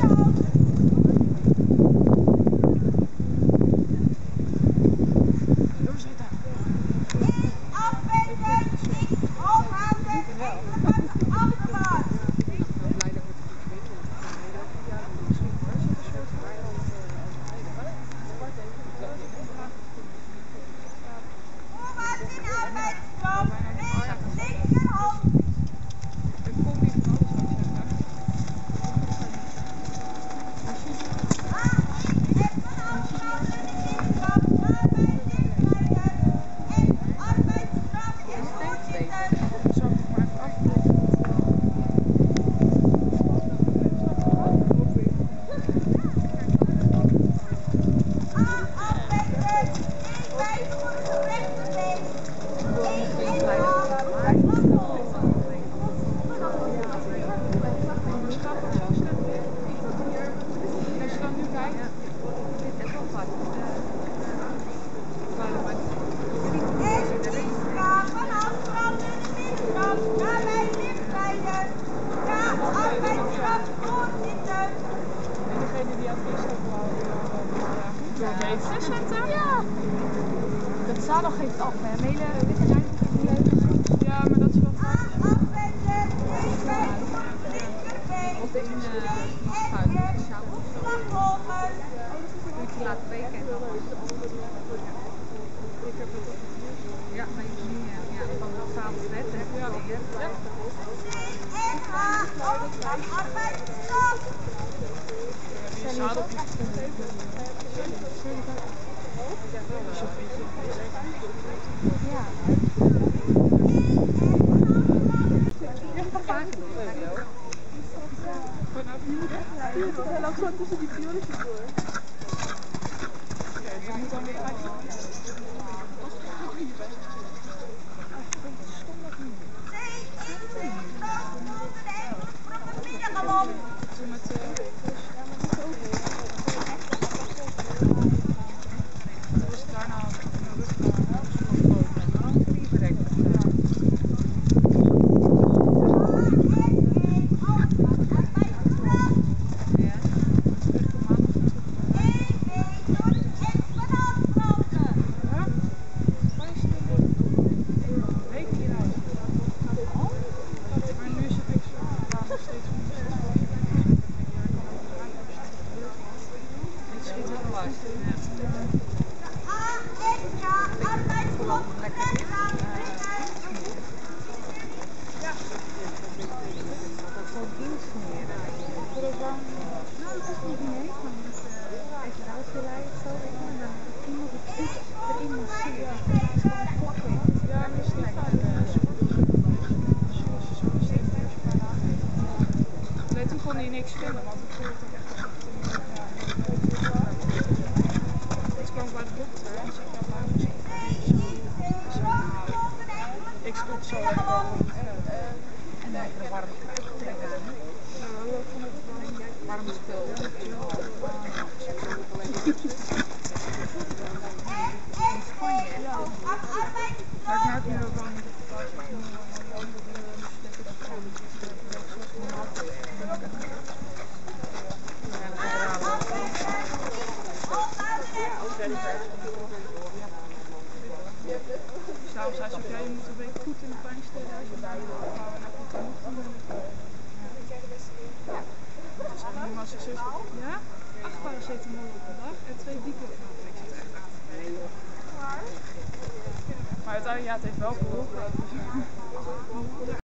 Ja. Dat zadel geeft af, hè. Een hele witte ruimte is niet leuk. Ja, maar dat is wel vaak. Of in schuim, sjouw. Moet je laten weken en dan ja, maar je moet niet, ja, van de s'avonds net heb je weer. Heel lang zo tussen die violetjes door. Je moet dan weer uit. Toen kon hij niks vinden, want het voelde toch echt. Ik kwam bij de dokter en zei dat nou ik stop zo even en dan de warme kruid tegenaan. Nou, ik vond het warme spul. In Spanje. Maar ik merk nu ook wel niet s'avonds zei ze, ja, je moet een beetje goed in de pijn stellen als je bij je ophouden en goed genoeg doen. Dus nu was ze zus, ja, 8 paracetamol op een dag en 2 diclofenac. Ik zit er echt aan te kijken. Maar uiteindelijk, ja, het heeft wel geholpen.